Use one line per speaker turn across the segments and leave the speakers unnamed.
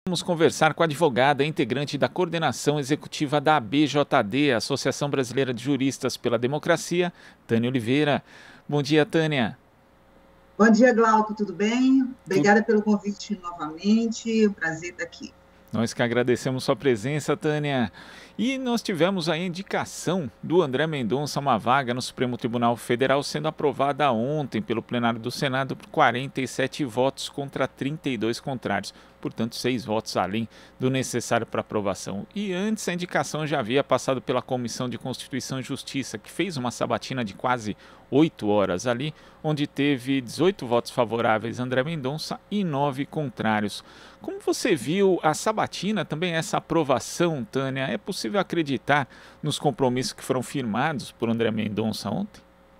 Vamos conversar com a advogada integrante da coordenação executiva da ABJD, Associação Brasileira de Juristas pela Democracia, Tânia Oliveira. Bom dia, Tânia.
Bom dia, Glauco, tudo bem?
Tudo.
Obrigada pelo convite novamente, um prazer estar aqui.
Nós que agradecemos sua presença, Tânia. E nós tivemos a indicação do André Mendonça a uma vaga no Supremo Tribunal Federal sendo aprovada ontem pelo plenário do Senado por 47 votos contra 32 contrários. Portanto, 6 votos além do necessário para aprovação. E antes a indicação já havia passado pela Comissão de Constituição e Justiça, que fez uma sabatina de quase 8 horas ali, onde teve 18 votos favoráveis a André Mendonça e 9 contrários. Como você viu a sabatina, também essa aprovação, Tânia? É possível acreditar nos compromissos que foram firmados por André Mendonça ontem?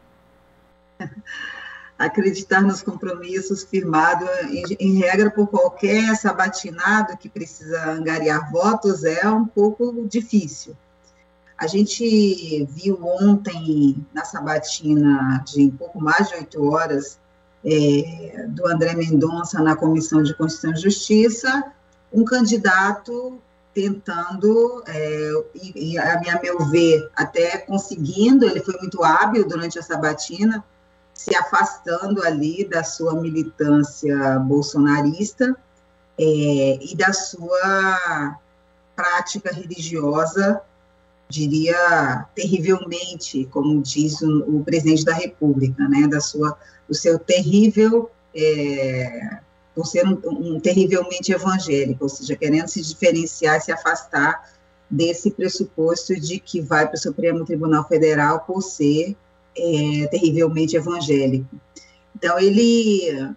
Acreditar nos compromissos firmados, em regra, por qualquer sabatinado que precisa angariar votos, é um pouco difícil. A gente viu ontem, na sabatina de um pouco mais de 8 horas, do André Mendonça na Comissão de Constituição e Justiça, um candidato tentando, a meu ver, até conseguindo, ele foi muito hábil durante a sabatina, se afastando ali da sua militância bolsonarista e da sua prática religiosa, diria, terrivelmente, como diz o presidente da República, né, do seu terrível, por ser um terrivelmente evangélico, ou seja, querendo se diferenciar e se afastar desse pressuposto de que vai para o Supremo Tribunal Federal por ser terrivelmente evangélico. Então, ele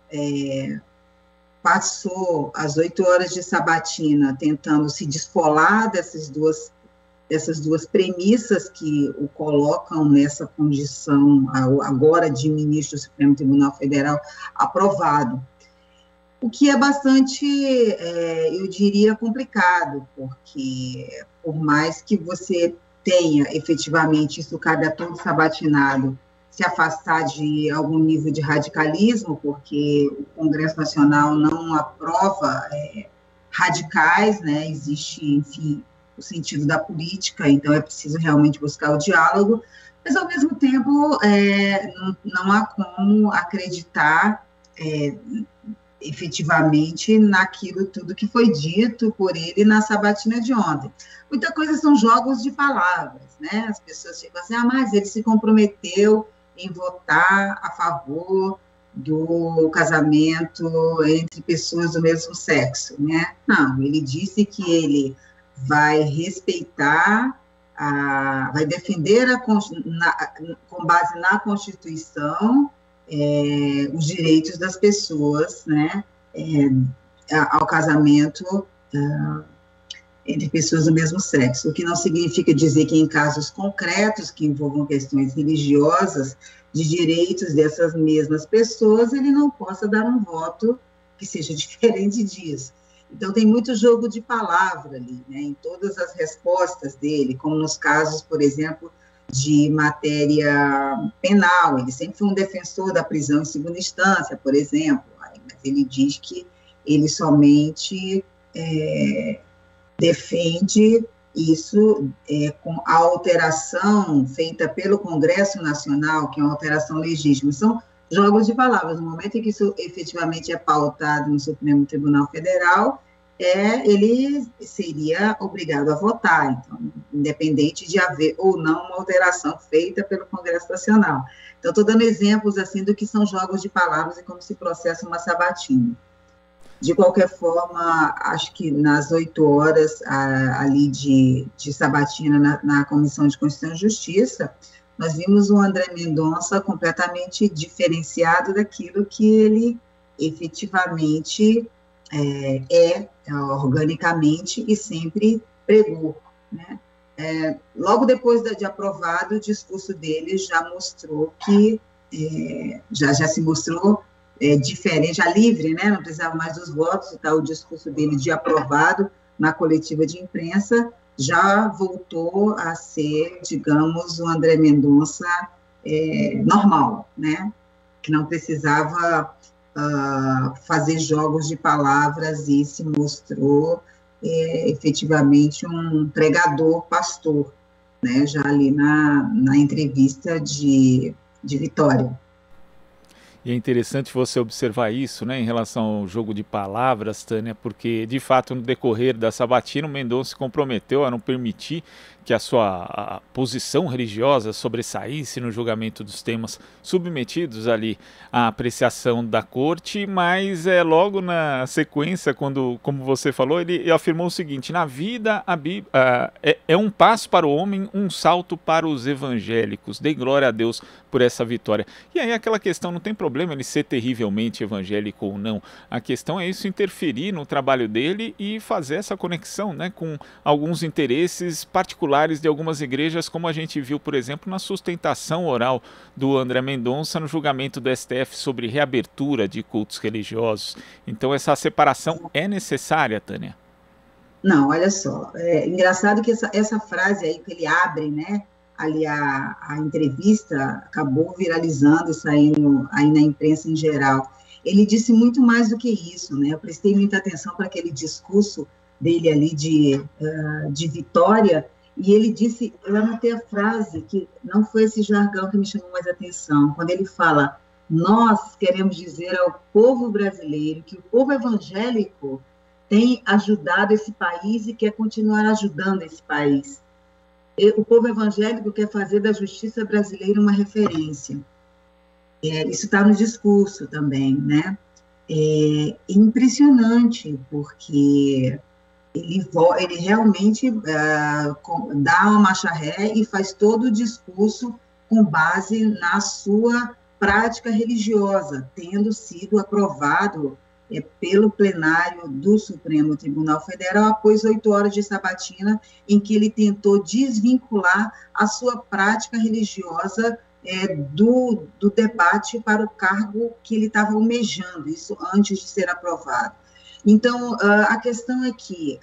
passou as 8 horas de sabatina tentando se descolar dessas duas premissas que o colocam nessa condição agora de ministro do Supremo Tribunal Federal aprovado. O que é bastante, eu diria, complicado, porque por mais que você tenha efetivamente, isso cabe a todo sabatinado, se afastar de algum nível de radicalismo, porque o Congresso Nacional não aprova radicais, né? Existe, enfim, o sentido da política, então é preciso realmente buscar o diálogo, mas, ao mesmo tempo, não há como acreditar efetivamente naquilo tudo que foi dito por ele na sabatina de ontem. Muita coisa são jogos de palavras, né? As pessoas ficam assim, mas ele se comprometeu em votar a favor do casamento entre pessoas do mesmo sexo, né? Não, ele disse que ele vai respeitar, vai defender com base na Constituição os direitos das pessoas, né, ao casamento entre pessoas do mesmo sexo, o que não significa dizer que em casos concretos que envolvam questões religiosas, de direitos dessas mesmas pessoas, ele não possa dar um voto que seja diferente disso. Então, tem muito jogo de palavra ali, né, em todas as respostas dele, como nos casos, por exemplo, de matéria penal. Ele sempre foi um defensor da prisão em segunda instância, por exemplo, mas ele diz que ele somente defende isso com a alteração feita pelo Congresso Nacional, que é uma alteração legítima. São jogos de palavras. No momento em que isso efetivamente é pautado no Supremo Tribunal Federal, ele seria obrigado a votar, então, independente de haver ou não uma alteração feita pelo Congresso Nacional. Então, estou dando exemplos assim do que são jogos de palavras e como se processa uma sabatina. De qualquer forma, acho que nas 8 horas ali de sabatina na Comissão de Constituição e Justiça, nós vimos o André Mendonça completamente diferenciado daquilo que ele efetivamente organicamente e sempre pregou, né? Logo depois de aprovado, o discurso dele já mostrou que, já se mostrou diferente, já livre, né? Não precisava mais dos votos, então o discurso dele de aprovado na coletiva de imprensa já voltou a ser, digamos, o André Mendonça normal, né? Que não precisava fazer jogos de palavras e se mostrou efetivamente um pregador, pastor, né, já ali na entrevista de Vitória.
E é interessante você observar isso, né, em relação ao jogo de palavras, Tânia, porque, de fato, no decorrer da sabatina, o Mendonça se comprometeu a não permitir que a sua posição religiosa sobressaísse no julgamento dos temas submetidos ali à apreciação da corte, mas logo na sequência, quando, como você falou, ele afirmou o seguinte: na vida é um passo para o homem, um salto para os evangélicos. Dei glória a Deus por essa vitória. E aí aquela questão, não tem problema ele ser terrivelmente evangélico ou não, a questão é isso interferir no trabalho dele e fazer essa conexão, né, com alguns interesses particulares de algumas igrejas, como a gente viu, por exemplo, na sustentação oral do André Mendonça no julgamento do STF sobre reabertura de cultos religiosos. Então essa separação é necessária, Tânia?
Não, olha só, é engraçado que essa frase aí que ele abre, né, ali a entrevista, acabou viralizando e saindo aí na imprensa em geral. Ele disse muito mais do que isso, né, eu prestei muita atenção para aquele discurso dele ali de Vitória, e ele disse, eu anotei a frase, que não foi esse jargão que me chamou mais atenção, quando ele fala: nós queremos dizer ao povo brasileiro que o povo evangélico tem ajudado esse país e quer continuar ajudando esse país. O povo evangélico quer fazer da justiça brasileira uma referência. Isso está no discurso também, né? É impressionante, porque ele realmente dá uma marcha ré e faz todo o discurso com base na sua prática religiosa, tendo sido aprovado pelo plenário do Supremo Tribunal Federal após 8 horas de sabatina, em que ele tentou desvincular a sua prática religiosa do debate para o cargo que ele estava almejando, isso antes de ser aprovado. Então, a questão é que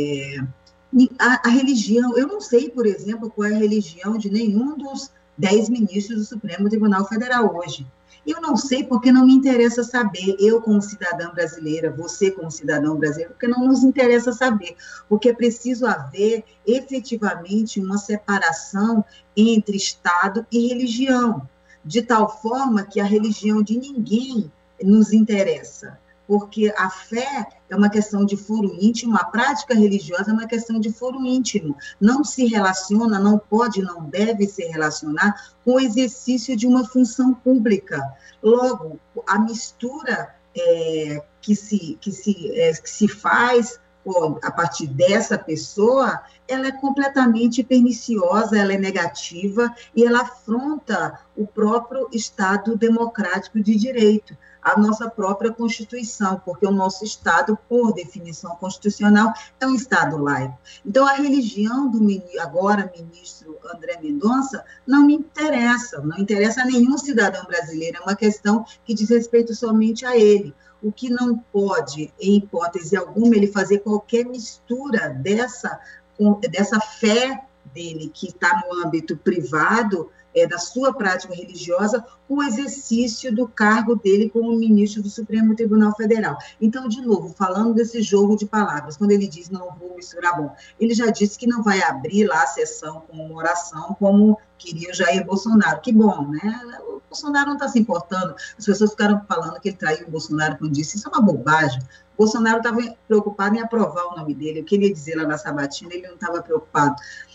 a religião, eu não sei, por exemplo, qual é a religião de nenhum dos 10 ministros do Supremo Tribunal Federal hoje. Eu não sei porque não me interessa saber, eu como cidadã brasileira, você como cidadão brasileiro, porque não nos interessa saber, porque é preciso haver efetivamente uma separação entre Estado e religião, de tal forma que a religião de ninguém nos interessa, porque a fé é uma questão de foro íntimo, a prática religiosa é uma questão de foro íntimo, não se relaciona, não pode, não deve se relacionar com o exercício de uma função pública. Logo, a mistura que se faz a partir dessa pessoa, ela é completamente perniciosa, ela é negativa e ela afronta o próprio Estado democrático de direito, a nossa própria Constituição, porque o nosso Estado, por definição constitucional, é um Estado laico. Então, a religião do agora ministro André Mendonça não me interessa, não interessa a nenhum cidadão brasileiro, é uma questão que diz respeito somente a ele. O que não pode, em hipótese alguma, ele fazer qualquer mistura dessa fé dele, que está no âmbito privado, da sua prática religiosa, com o exercício do cargo dele como ministro do Supremo Tribunal Federal. Então, de novo, falando desse jogo de palavras, quando ele diz não vou misturar, bom, ele já disse que não vai abrir lá a sessão com uma oração como queria o Jair Bolsonaro. Que bom, né? O Bolsonaro não está se importando, as pessoas ficaram falando que ele traiu o Bolsonaro quando disse, isso é uma bobagem. O Bolsonaro estava preocupado em aprovar o nome dele, eu queria dizer lá na sabatina, ele não estava preocupado.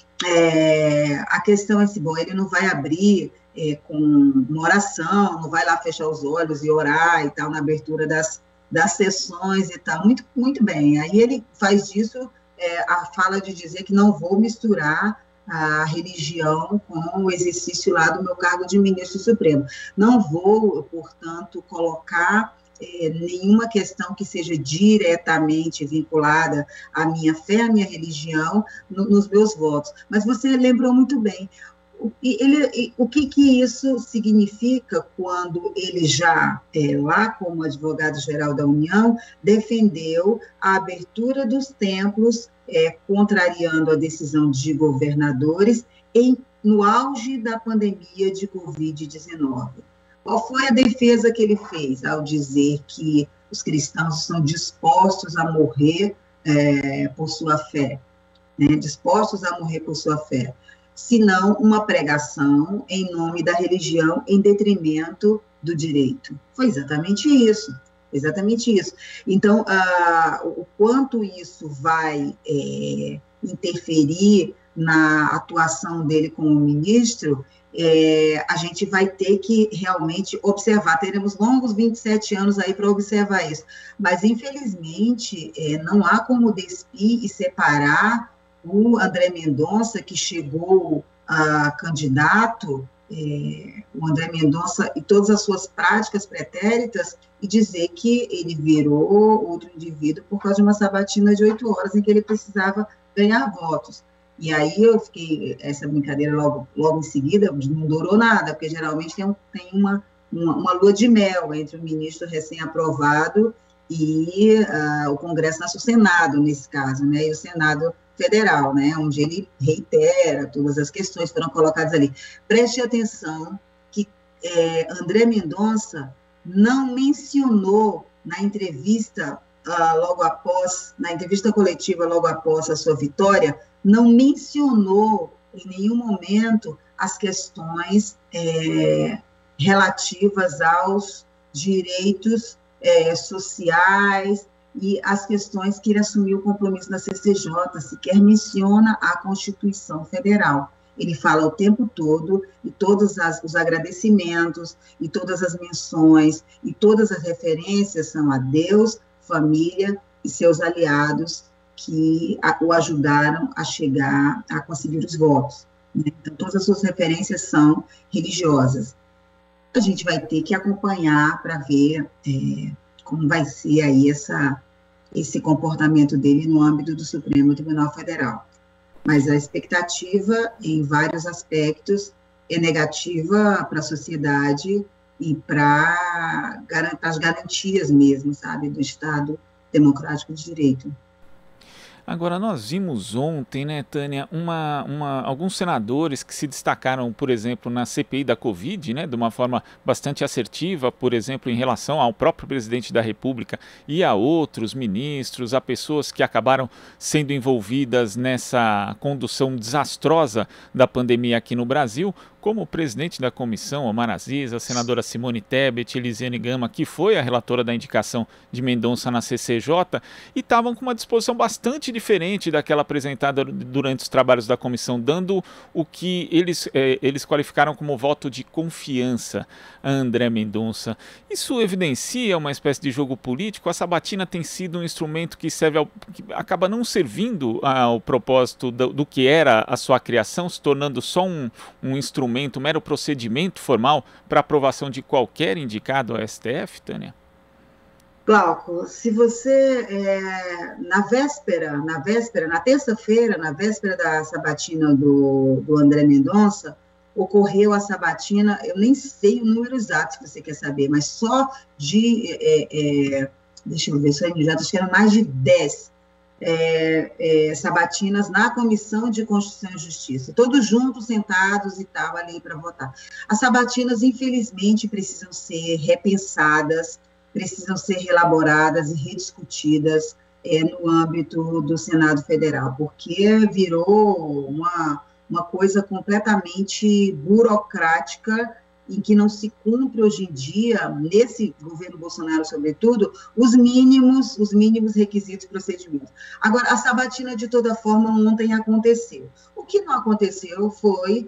A questão é assim, bom, ele não vai abrir com uma oração, não vai lá fechar os olhos e orar e tal, na abertura das sessões e tal, muito, muito bem, aí ele faz disso a fala de dizer que não vou misturar a religião com o exercício lá do meu cargo de ministro supremo, não vou, portanto, colocar nenhuma questão que seja diretamente vinculada à minha fé, à minha religião, nos meus votos. Mas você lembrou muito bem. O que isso significa quando ele já, lá como advogado-geral da União, defendeu a abertura dos templos, contrariando a decisão de governadores, no auge da pandemia de Covid-19. Qual foi a defesa que ele fez ao dizer que os cristãos estão dispostos a morrer por sua fé, né? Dispostos a morrer por sua fé, senão uma pregação em nome da religião em detrimento do direito. Foi exatamente isso. Exatamente isso. Então, o quanto isso vai interferir na atuação dele como ministro, a gente vai ter que realmente observar. Teremos longos 27 anos aí para observar isso. Mas, infelizmente, não há como despir e separar o André Mendonça, que chegou a candidato, o André Mendonça e todas as suas práticas pretéritas, e dizer que ele virou outro indivíduo por causa de uma sabatina de 8 horas em que ele precisava ganhar votos. E aí eu fiquei, essa brincadeira logo em seguida, não durou nada, porque geralmente tem uma lua de mel entre o ministro recém-aprovado e o Congresso Nacional, o Senado, nesse caso, né, e o Senado Federal, né, onde ele reitera todas as questões que foram colocadas ali. Preste atenção que André Mendonça não mencionou na entrevista na entrevista coletiva logo após a sua vitória, não mencionou em nenhum momento as questões relativas aos direitos sociais e as questões que ele assumiu o compromisso da CCJ, sequer menciona a Constituição Federal. Ele fala o tempo todo, e todos os agradecimentos, e todas as menções, e todas as referências são a Deus, família e seus aliados que o ajudaram a chegar, a conseguir os votos, né? Então, todas as suas referências são religiosas. A gente vai ter que acompanhar para ver como vai ser aí esse comportamento dele no âmbito do Supremo Tribunal Federal. Mas a expectativa, em vários aspectos, é negativa para a sociedade e para as garantias mesmo, sabe, do Estado democrático de direito.
Agora, nós vimos ontem, né, Tânia, alguns senadores que se destacaram, por exemplo, na CPI da Covid, né, de uma forma bastante assertiva, por exemplo, em relação ao próprio presidente da República e a outros ministros, a pessoas que acabaram sendo envolvidas nessa condução desastrosa da pandemia aqui no Brasil, como o presidente da comissão, Omar Aziz, a senadora Simone Tebet, Elisiane Gama, que foi a relatora da indicação de Mendonça na CCJ, e estavam com uma disposição bastante diferente daquela apresentada durante os trabalhos da comissão, dando o que eles qualificaram como voto de confiança a André Mendonça. Isso evidencia uma espécie de jogo político? A sabatina tem sido um instrumento que que acaba não servindo ao propósito do que era a sua criação, se tornando só um instrumento, um mero procedimento formal para aprovação de qualquer indicado ao STF, Tânia?
Glauco, se você, na terça-feira, na véspera da sabatina do André Mendonça, ocorreu a sabatina, eu nem sei o número exato, se você quer saber, mas só deixa eu ver, já acho que eram mais de 10 sabatinas na Comissão de Constituição e Justiça, todos juntos, sentados e tal, ali para votar. As sabatinas, infelizmente, precisam ser repensadas, precisam ser reelaboradas e rediscutidas no âmbito do Senado Federal, porque virou uma coisa completamente burocrática, em que não se cumpre hoje em dia, nesse governo Bolsonaro, sobretudo, os mínimos requisitos e procedimentos. Agora, a sabatina, de toda forma, ontem aconteceu. O que não aconteceu foi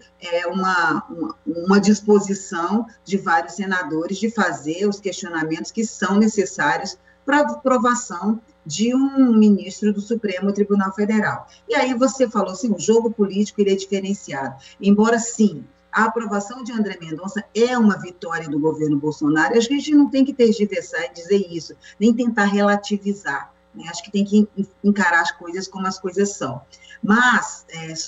uma disposição de vários senadores de fazer os questionamentos que são necessários para a aprovação de um ministro do Supremo Tribunal Federal. E aí você falou assim, o jogo político ele é diferenciado. Embora, sim, a aprovação de André Mendonça é uma vitória do governo Bolsonaro, acho que a gente não tem que tergiversar e dizer isso, nem tentar relativizar, né? Acho que tem que encarar as coisas como as coisas são. Mas,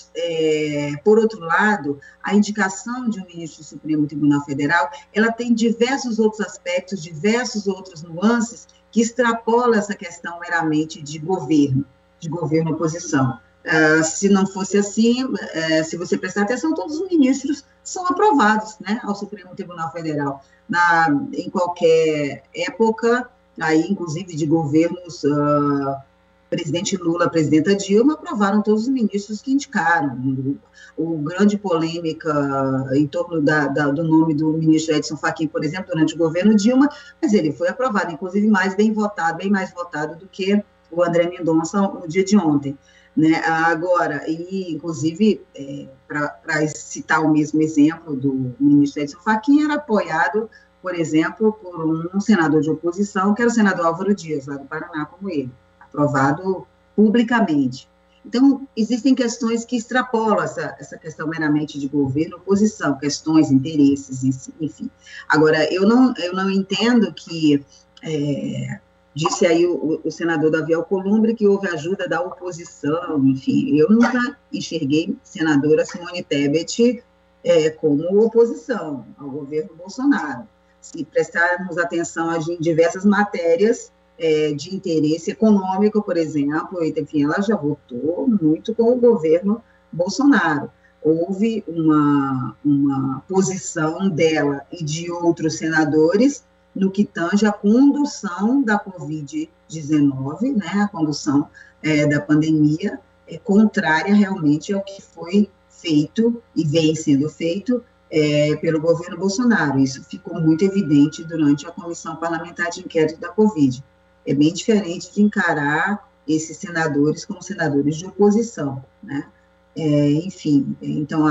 por outro lado, a indicação de um ministro do Supremo Tribunal Federal, ela tem diversos outros aspectos, diversos outros nuances, que extrapolam essa questão meramente de governo oposição. Se não fosse assim, se você prestar atenção, todos os ministros são aprovados, né, ao Supremo Tribunal Federal. Em qualquer época, aí, inclusive de governos, presidente Lula, presidenta Dilma, aprovaram todos os ministros que indicaram. O grande polêmica em torno do nome do ministro Edson Fachin, por exemplo, durante o governo Dilma, mas ele foi aprovado, inclusive bem mais votado do que o André Mendonça no dia de ontem. Né? Agora, inclusive, para citar o mesmo exemplo do ministro Edson Fachin, era apoiado, por exemplo, por um senador de oposição, que era o senador Álvaro Dias, lá do Paraná, como ele, aprovado publicamente. Então, existem questões que extrapolam essa questão meramente de governo, oposição, questões, interesses, enfim. Agora, eu não entendo que... disse aí o senador Davi Alcolumbre que houve ajuda da oposição, enfim, eu nunca enxerguei senadora Simone Tebet como oposição ao governo Bolsonaro. Se prestarmos atenção em diversas matérias de interesse econômico, por exemplo, enfim, ela já votou muito com o governo Bolsonaro. Houve uma posição dela e de outros senadores no que tange a condução da Covid-19, né, a condução da pandemia, contrária realmente ao que foi feito e vem sendo feito pelo governo Bolsonaro. Isso ficou muito evidente durante a Comissão Parlamentar de Inquérito da Covid. É bem diferente de encarar esses senadores como senadores de oposição, né? Enfim, então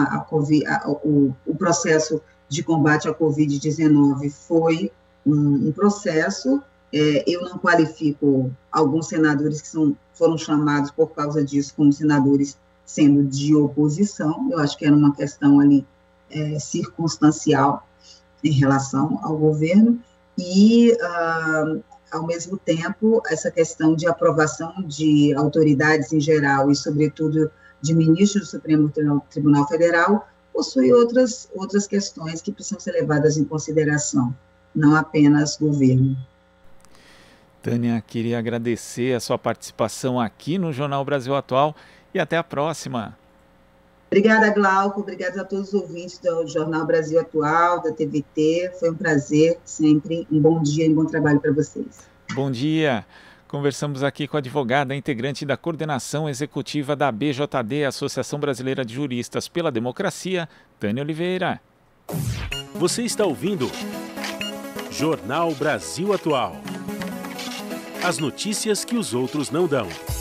o processo de combate à Covid-19 foi um processo, eu não qualifico alguns senadores que foram chamados por causa disso como senadores sendo de oposição, eu acho que era uma questão ali circunstancial em relação ao governo, e, ao mesmo tempo, essa questão de aprovação de autoridades em geral e, sobretudo, de ministros do Supremo Tribunal Federal, possui outras questões que precisam ser levadas em consideração, não apenas governo.
Tânia, queria agradecer a sua participação aqui no Jornal Brasil Atual e até a próxima.
Obrigada, Glauco, obrigada a todos os ouvintes do Jornal Brasil Atual, da TVT, foi um prazer, sempre um bom dia e um bom trabalho para vocês.
Bom dia, conversamos aqui com a advogada integrante da coordenação executiva da ABJD, Associação Brasileira de Juristas pela Democracia, Tânia Oliveira.
Você está ouvindo Jornal Brasil Atual. As notícias que os outros não dão.